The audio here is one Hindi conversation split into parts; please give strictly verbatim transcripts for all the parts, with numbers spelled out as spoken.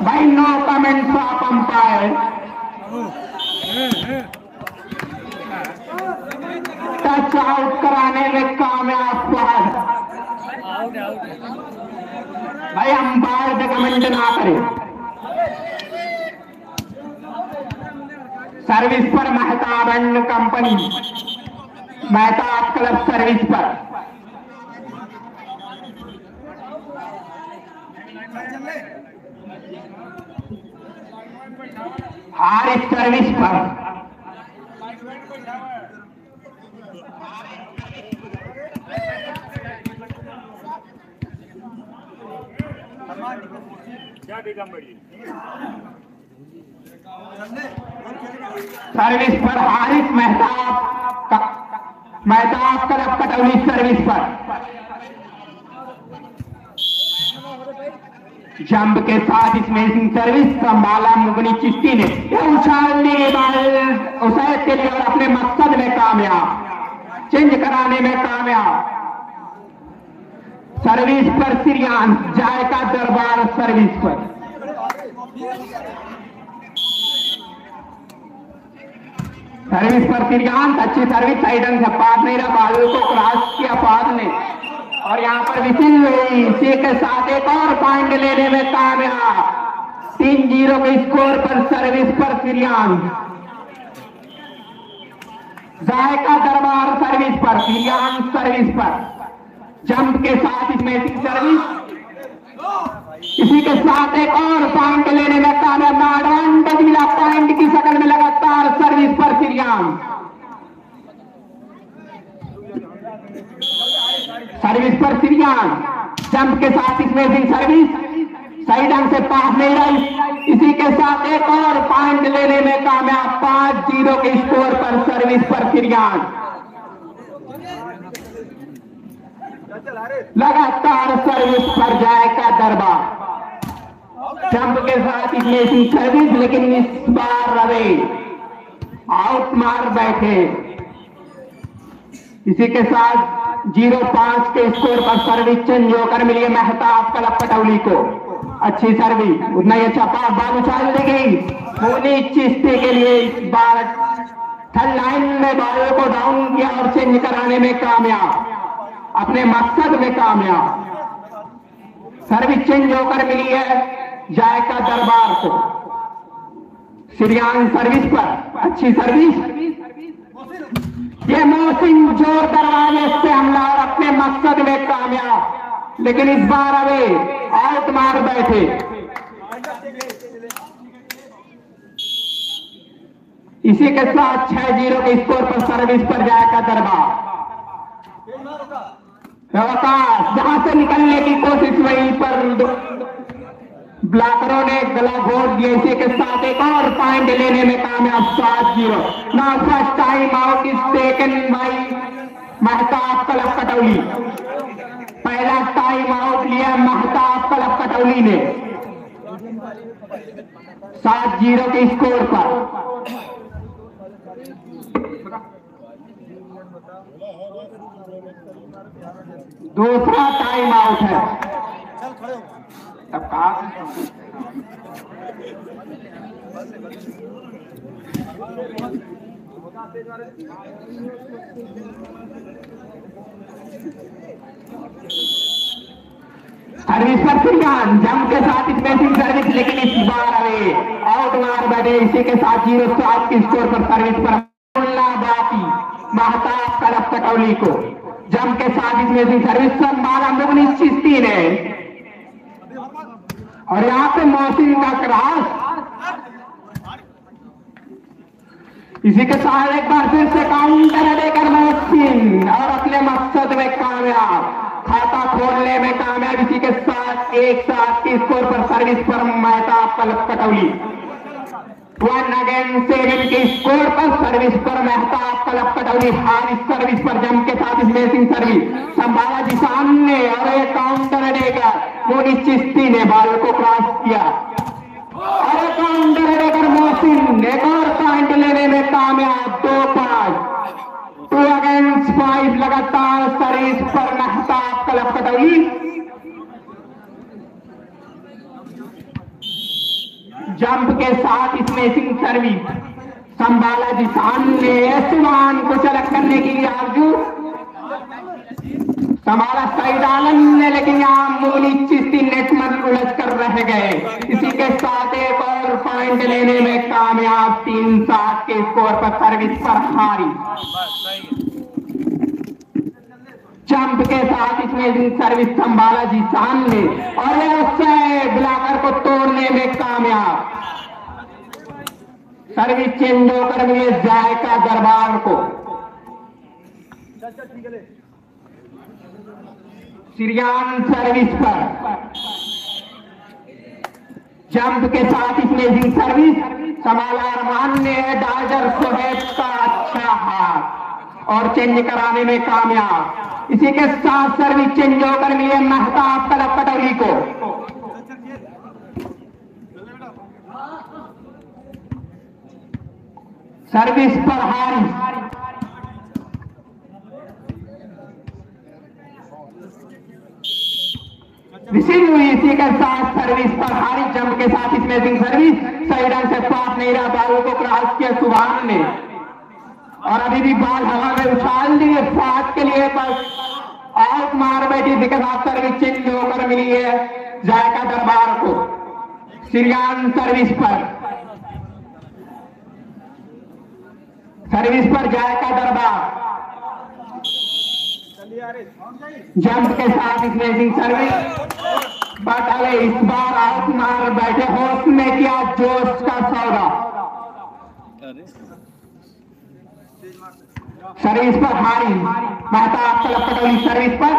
भाई no comments of umpire. Touch out कराने में कामयाब फहद। भाई अंपायर पे कमेंट ना करें। सर्विस पर Mehtab and company, Mehtab club service पर हारिस सर्विस पर सर्विस पर हारिस मेहताब मेहताब क्लब कटौली सर्विस पर जंप के साथ स्मैशिंग सर्विस संभाला मुगनी चिश्ती ने। उछालने के बाद उसैद के लिए और अपने मकसद में कामयाब, चेंज कराने में कामयाब। सर्विस पर सिरियान, जायका दरबार सर्विस पर सर्विस पर सिरियान, अच्छी सर्विस, सही ढंग से पास नहीं रहा, बालू को क्रॉस किया पास ने और यहां पर विसिल हुई। इसी के साथ एक और पॉइंट लेने में कामयाब। तीन जीरो के स्कोर पर सर्विस पर सिरियान, जायका दरबार सर्विस पर सिरियान सर्विस पर जंप के साथ स्मैशिंग सर्विस। इसी के साथ एक और पॉइंट लेने में कामयाब। एडवांटेज मिला पॉइंट की शक्ल में लगातार सर्विस पर सिरियान। सर्विस पर सिरियान, जंप के साथ स्मैशिंग सर्विस, सही ढंग से पास नहीं रही। इसी के साथ एक और पॉइंट लेने में कामयाब। पांच जीरो के स्कोर पर सर्विस पर सिरियान, लगातार सर्विस पर जायका दरबार, जंप के साथ स्मैशिंग सर्विस, लेकिन इस बार रवे आउट मार बैठे। इसी के साथ जीरो पांच के स्कोर पर सर्विस चेंज होकर मिली मेहताब क्लब कटौली को। अच्छी सर्विस, उतना ही अच्छा पास, बाल उछाल दी गई मुगनी चिश्ती के लिए। इस बार थर्ड लाइन में बालों को डाउन किया और चेंज कराने में कामयाब, अपने मकसद में कामयाब। सर्विस चेंज होकर मिली है जायका दरबार को। सिरियान सर्विस पर अच्छी सर्विस, ये मोहसिन जोर दरवाजे से हमला और अपने मकसद में कामयाब, लेकिन इस बार अवे आउट मार बैठे। इसी के साथ छह जीरो के स्कोर पर सर्विस पर जायका दरबार। अवकाश, जहां से निकलने की कोशिश वहीं पर ब्लॉकरों ने गला घोट दिया। इसी के साथ एक और पॉइंट लेने में कामयाब। सात जीरो। Now first time out is taken by Mehtab club Katauli. पहला टाइम आउट लिया मेहताब क्लब कटौली ने सात जीरो के स्कोर पर। दूसरा टाइम आउट है। अब कहा सर्विस पर सिरियान, जंप के साथ स्मैशिंग सर्विस, लेकिन इस बार अवे आउट मार बैठे। इसी के साथ जीरो सात के स्कोर पर सर्विस पर बाती मेहताब क्लब कटौली को। जंप के साथ स्मैशिंग सर्विस संभाला मुगनी चिश्ती ने और यहां पे मोहसिन का क्रॉस। इसी के साथ एक बार फिर से काउंटर देकर मोहसिन और अपने मकसद में कामयाब, खाता खोलने में कामयाब। इसी के साथ एक साथ के स्कोर पर सर्विस पर Mehtab club Katauli. One again seven के स्कोर पर सर्विस पर मेहताब क्लब कटौली। हारिस सर्विस पर जंप के साथ स्मैशिंग सर्विस संभाला जी सामने और एक काउंटर देकर मुगनी चिश्ती ने बाल को क्रॉस किया और एक काउंटर देकर मोहसिन एक और पॉइंट लेने में कामयाब। दो पांच, टू अगेंस्ट फाइव लगातार सर्विस पर मेहताब क्लब कटौली। जंप के साथ स्मैशिंग सर्विस संभाला जिसान ने सुमान को चलक करने के लिए आरजू संभाला सईद आलम ने, लेकिन यहाँ मोनी चिश्ती नेट में उलझ कर रह गए। इसी के साथ एक और पॉइंट लेने में कामयाब, तीन सात के स्कोर पर सर्विस पर हारी। जंप के साथ इसमें सर्विस संभाला जिसान ने और उससे ब्लॉकर को तोड़ने में कामयाब। सर्विस चेंज होकर मिले जायका दरबार को। सीरियान सर्विस पर जंप के साथ स्मैशिंग सर्विस संभाला अरमान ने, डाजर सोहेब का अच्छा हाथ और चेंज कराने में कामयाब। इसी के साथ सर्विस चेंज होकर मिले महताब कलब कटौली को। सर्विस पर हारी। रिसीव हुई, इसी के साथ सर्विस पर हारी। जंप के साथ स्मैशिंग सर्विस सही ढंग से पास नहीं रहा, बाल को क्रॉस किया सुभान ने और अभी भी बाल हवा में उछाल दिए फाट के लिए, बस आउट मार बैठी। इसी के साथ सर्विस चेंज होकर मिली है जायका दरबार को। सीरियान सर्विस पर सर्विस पर जायका दरबार। जंप के साथ स्मैशिंग सर्विस बट अरे इस बार आउट मार बैठे, होश ने किया जोश का सौदा। सर्विस पर हारी महताब कलब कटौली। सर्विस पर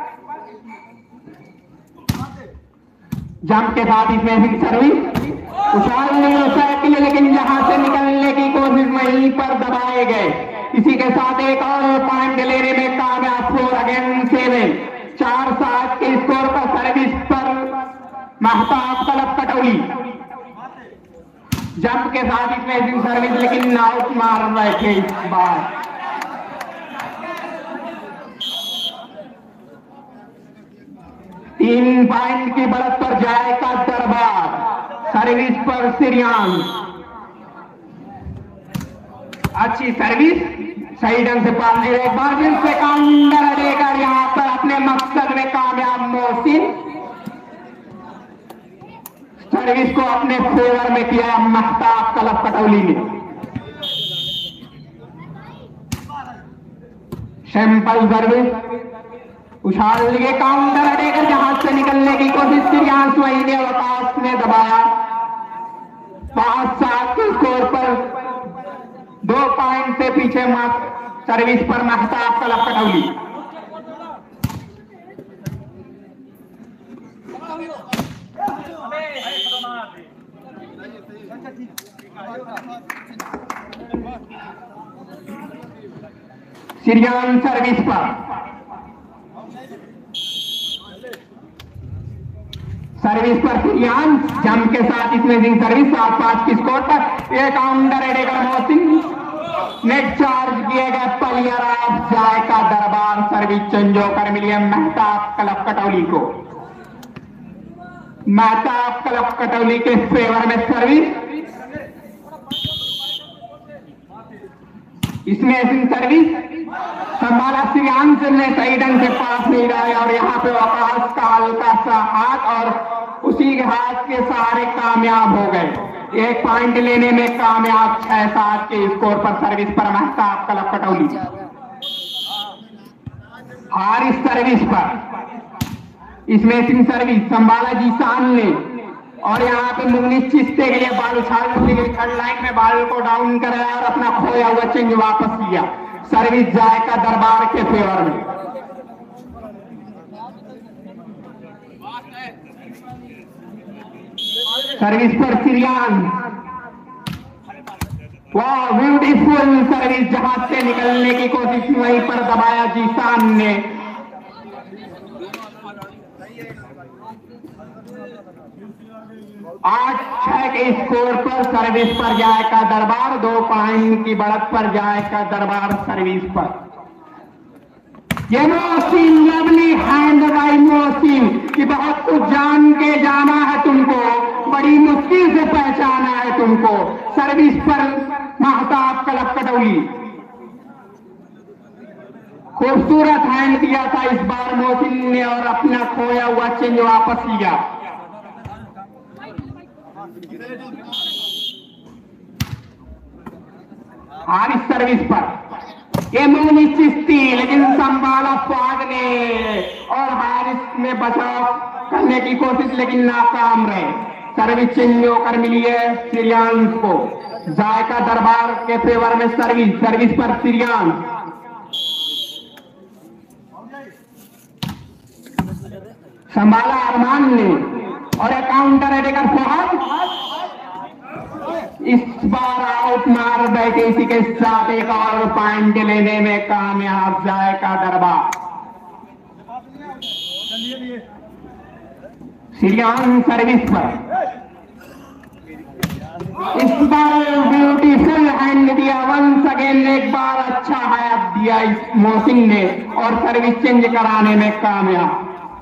जंप के साथ स्मैशिंग सर्विस उछाल नहीं हो सकती, लेकिन यहां से निकलने की कोशिश वहीं पर दबाए गए। इसी के साथ एक और पॉइंट लेने में कामयाब। फोर अगेन सेवन, चार सात के स्कोर पर सर्विस पर महताब कलब कटौली। जंप के साथ स्मैशिंग सर्विस, लेकिन आउट मार रहे थे इस बार। तीन पॉइंट की बढ़त पर जायका दरबार। सर्विस पर सीरियान अच्छी सर्विस सही ढंग से पाल नहीं रहे, मार्जिन से काउंटर देकर यहां पर अपने मकसद में कामयाब मोहसिन। सर्विस को अपने फेवर में किया महताब कलब कटौली ने। सैंपल सर्विस उछाल लिए काउंटर देकर जहाज से निकलने की कोशिश। सीरियान वही ने अवकाश ने दबाया। पांच सात के स्कोर पर दो पॉइंट से पीछे सर्विस पर महताब कलब कटौली। सीरियान सर्विस पर सर्विस पर सीरियान जंप के साथ स्मैशिंग सर्विस सात पांच की स्कोर पर एक counter attacker Mohsin net charge किए गए प्लेयर ऑफ जायका दरबार। सर्विस चेंज होकर मिली है महताब कलब कटौली को। महताब कलब कटौली के फेवर में सर्विस स्मैशिंग सर्विस संभाला सीरियान ने, सही ढंग से पास नहीं रहा और यहाँ पे आकाश का हल्का सा हाथ और उसी हाथ के सहारे कामयाब हो गए। एक पॉइंट लेने में कामयाब। छह सात के स्कोर पर सर्विस पर महताब कलब कटौली। हारिस सर्विस पर स्मैशिंग सर्विस संभाला जिसान ने और यहाँ पे मुगनी चिश्ते के लिए बाल उछालने के लिए थर्ड लाइन में बाल को डाउन कराया और अपना खोया हुआ चेंज वापस लिया। सर्विस जायका दरबार के फेवर में। सर्विस पर सीरियान, वाह ब्यूटीफुल सर्विस, जहाज से निकलने की कोशिश वहीं पर दबाया जिसान ने। आठ छह के स्कोर पर सर्विस पर जायका दरबार। दो पॉइंट की बढ़त पर जायका दरबार सर्विस पर। ये Mohsin lovely hand by Mohsin कि बहुत कुछ जान के जाना है तुमको, बड़ी मुश्किल से पहचाना सर्विस पर महताब क्लब कटौली। खूबसूरत हैंड दिया था इस बार मोहसिन ने और अपना खोया हुआ चेंज वापस लिया। हारिस सर्विस पर ये मोहनी चिश्ती, लेकिन संभाला फुआद ने और हारिस में बचाव करने की कोशिश लेकिन नाकाम रहे। सर्विस चेंज होकर मिली है सीरियांस को। जायका दरबार के फेवर में सर्विस सर्विस पर सीरियांस। संभाला अरमान ने और एक काउंटर है देकर फुआद। इस बार आउट मार बैठे, इसी के साथ एक और पॉइंट लेने में कामयाब जायका दरबार। सीरियान सर्विस पर इस बार ब्यूटीफुल हैंड दिया। वंस अगेन एक बार अच्छा हाथ दिया इस मोहसिन ने और सर्विस चेंज कराने में कामयाब।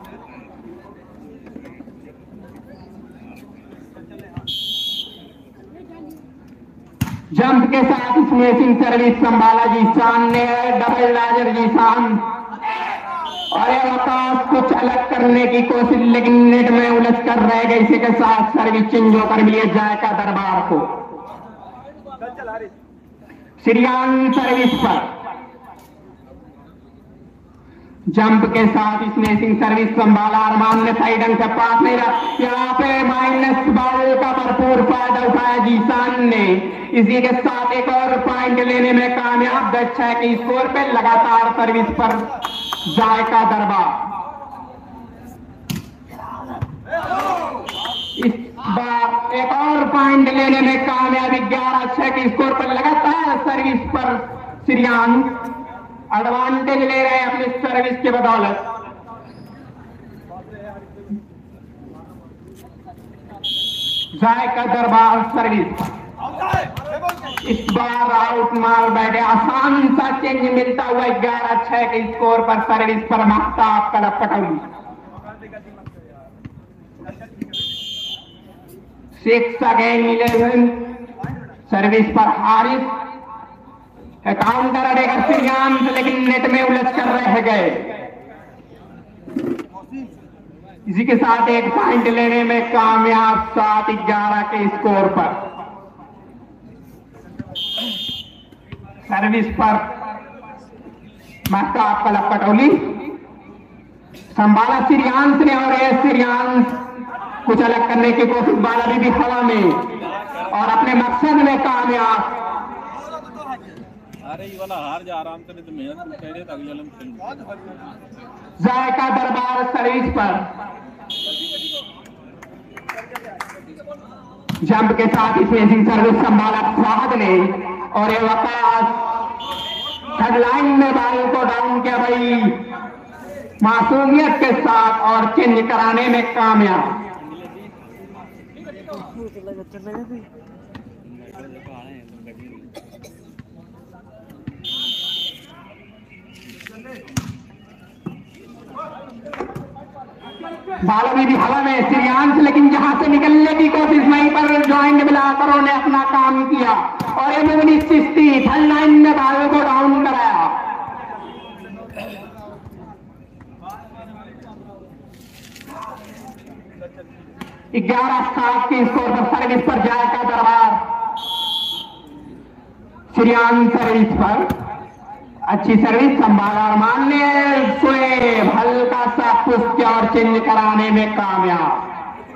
जंप के साथ इसमें सिंह सर्विस संभाला जीसान ने डबल लाजर जीसान और ये आकाश कुछ अलग करने की कोशिश लेकिन नेट में उलझ कर रह गए। इसी के साथ सर्विस चेंज होकर मिले जायका दरबार को। सीरियान सर्विस पर जंप के साथ इसमें सिंह सर्विस संभाला। अरमान ने सही ढंग से पास नहीं रहा। यहाँ पे माइनस बाउल का भरपूर फायदा उठाया जीसान ने। इसी के साथ एक और पॉइंट लेने में कामयाब। दस छह के स्कोर पे लगातार सर्विस पर जायका दरबार। इस बार एक और पॉइंट लेने में कामयाबी। ग्यारह छह के स्कोर पर लगातार सर्विस पर सीरियान एडवांटेज ले रहे हैं अपनी सर्विस के बदौलत। जायका दरबार सर्विस इस बार आउट मार बैठे। आसान सा चेंज मिलता हुआ ग्यारह छह के स्कोर पर सर्विस पर Mehtab club Katauli. Six again eleven service पर हारिस। काउंटर अड़ेगा सीरियान लेकिन नेट में उलझ कर रह गए। इसी के साथ एक पॉइंट लेने में कामयाब। सात ग्यारह के स्कोर पर सर्विस पर महताब क्लब कटौली संभाला सीरियांस ने और ये सीरियांस कुछ अलग करने की कोशिश। बाला भी, भी हवा में और अपने मकसद में कामयाब। अरे ये वाला हार जा आराम से, तो मेहनत कह रहे थे। जायका दरबार सर्विस पर जंप के साथ इसमें सर्विस संभाला फुआद ने और ये वकास थर्ड लाइन में बाल को डाउन किया भाई मासूमियत के साथ और चेंज कराने में कामयाब। बालवी भी हवा में सीरियांस लेकिन जहां से निकलने की कोशिश वहीं पर ज्वाइंट मिलाकर उन्होंने अपना काम किया और ये मोहनी चिश्ती थर्ड लाइन में बालों को डाउन कराया। ग्यारह सात के स्कोर पर सर्विस पर जायका दरबार। सीरियान सर्विस पर अच्छी सर्विस संभाला। अरमान ने स्वेब हल्का सा पुश किया और चेंज कराने में कामयाब।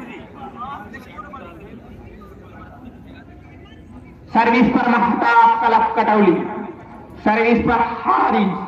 सर्विस पर महताब क्लब कटौली। सर्विस पर हारिस।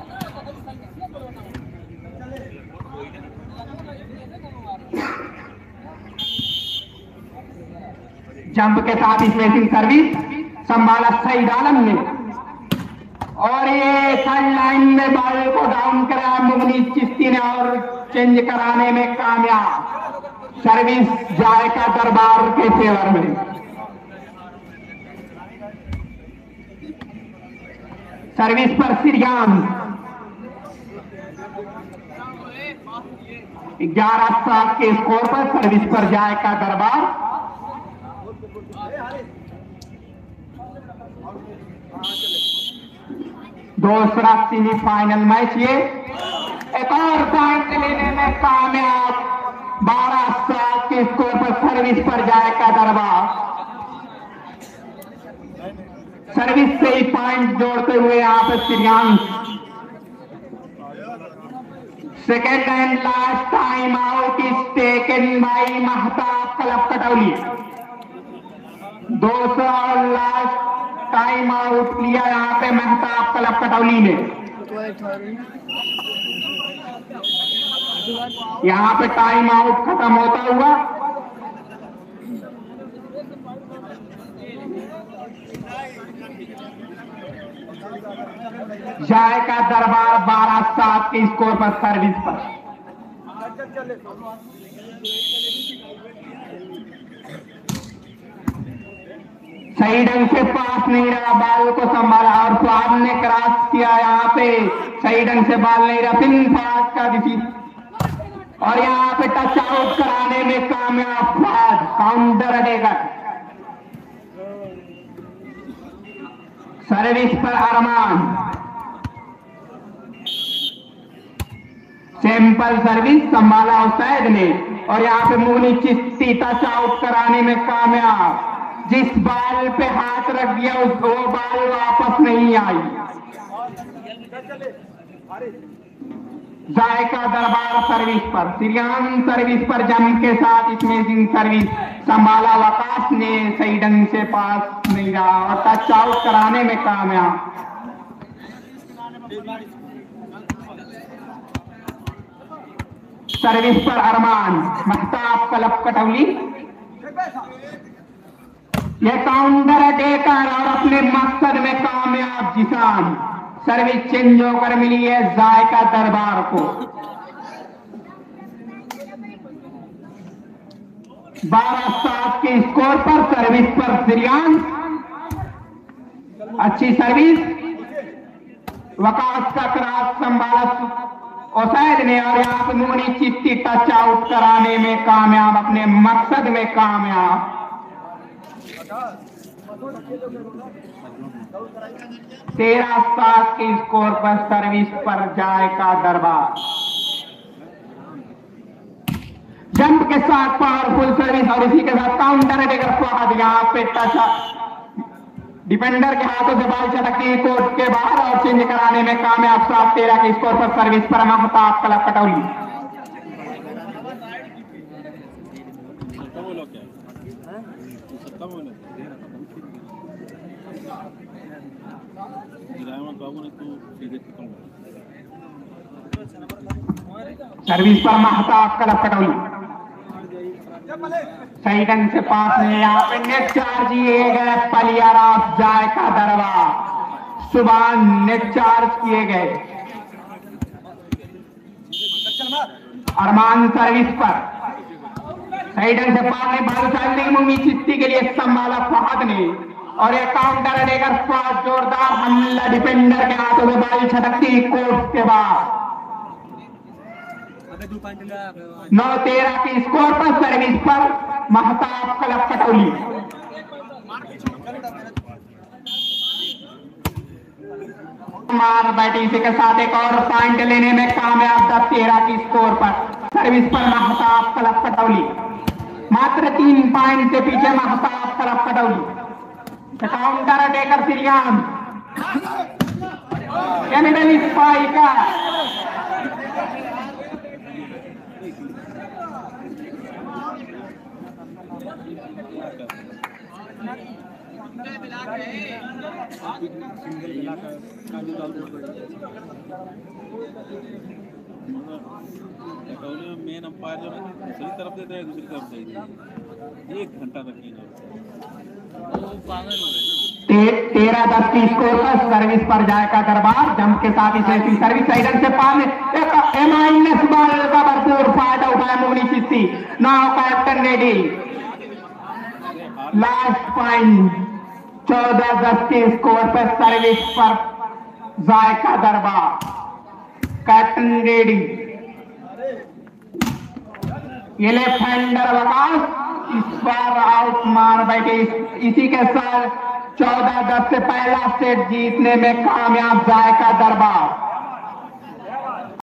जंप के साथ इसमें सिंह सर्विस संभाला सईद आलम ने और ये थर्ड लाइन में बाल को डाउन कराया मुगनी चिश्ती ने और चेंज कराने में कामयाब। सर्विस जायका दरबार के फेवर में। सर्विस पर सीरियान ग्यारह सात के स्कोर पर सर्विस पर जायका दरबार। दूसरा सेमीफाइनल मैच ये, एक और पॉइंट लेने में कामयाब। बारह सात के स्कोर पर सर्विस पर जाएगा दरबार। सर्विस से ही पॉइंट जोड़ते हुए यहाँ पर Shriyansh. Second and last time out is taken by Mehtab club Katauli. दूसरा और लास्ट टाइम आउट लिया यहाँ पे महताब क्लब कटौली ने। यहाँ पे टाइम आउट खत्म होता हुआ जाएगा दरबार बारह सात के स्कोर पर सर्विस पर। सही ढंग से पास नहीं रहा, बाल को संभाला और फवाद ने क्रॉस किया। यहाँ पे सही ढंग से बाल नहीं रहा, पिन फवाद का किसी और यहाँ पे टच आउट कराने में कामयाब फवाद। काउंटर अटेकर सर्विस पर अरमान। सिंपल सर्विस संभाला उस्तैद ने और यहाँ पे मुगनी चिश्ती टच आउट कराने में कामयाब। जिस बाल पे हाथ रख दिया उस वो बाल वापस नहीं आई। जायका दरबार सर्विस पर, श्रीयांश सर्विस पर जम के साथ इसमें दिन सर्विस संभाला। वकास ने सही ढंग से पास नहीं रहा और टच आउट कराने में कामयाब। सर्विस पर अरमान, महताब क्लब कटौली। यह काउंटर अटैकर और अपने मकसद में कामयाब जिसान। सर्विस चेंज होकर मिली है जायका दरबार को। बारह सात के स्कोर पर सर्विस पर श्रीयांश। अच्छी सर्विस, वकास का क्रॉस संभाला उस्तैद ने और यहाँ पे मुगनी चिश्ती टच आउट कराने में कामयाब, अपने मकसद में कामयाब। तेरह सात के स्कोर पर सर्विस पर जाएगा दरबार। जंप के साथ पावरफुल सर्विस और इसी के साथ काउंटर अटैकर फवाद। यहाँ पे टच डिफेंडर के हाथों से बॉल चटकती कोर्ट के बाहर और चेंज कराने में कामयाब। सात तेरह के स्कोर पर सर्विस पर महताब क्लब कटौली। सर्विस पर महताब क्लब कटौली। सही ढंग से पास नहीं, यहाँ पे नेट चार्ज किए गए पलियारास जायका दरबार। सुभान नेट चार्ज किए गए। अरमान सर्विस पर सही ढंग से पास नहीं, भागशाली मुगनी चिश्ती के लिए संभाला फवाद ने और एक काउंटर अटैकर फवाद। जोरदार हमला डिफेंडर के हाथों से बॉल छटकती कोर्ट के बाद। नौ तेरह के स्कोर पर सर्विस पर महताब क्लब कटौली। मार बैटिंग के साथ एक और पॉइंट लेने में कामयाब। दस तेरह की स्कोर पर सर्विस पर महताब क्लब कटौली। मात्र तीन पॉइंट से पीछे Mehtab club Katauli. Counter attacker Shriyansh, कैनेडन स्पाइकर। मेन अंपायर जो है दूसरी तरफ देते हैं, दूसरी तरफ देते एक घंटा तक नहीं। तेरह दस की स्कोर पर सर्विस पर जाएगा दरबार। जंप के साथ इसे सर्विस साइडन से पार एमाइनस बॉल का भरपूर फायदा उठाया मुगनी Chishti. Now captain ready. Last point चौदह दस के स्कोर पर सर्विस पर जायका दरबार। Captain ready. ये लेफ्ट हैंडर वकास इस बार आउट मार बैठे। इसी के साथ चौदह दस से पहला सेट जीतने में कामयाब जायका दरबार।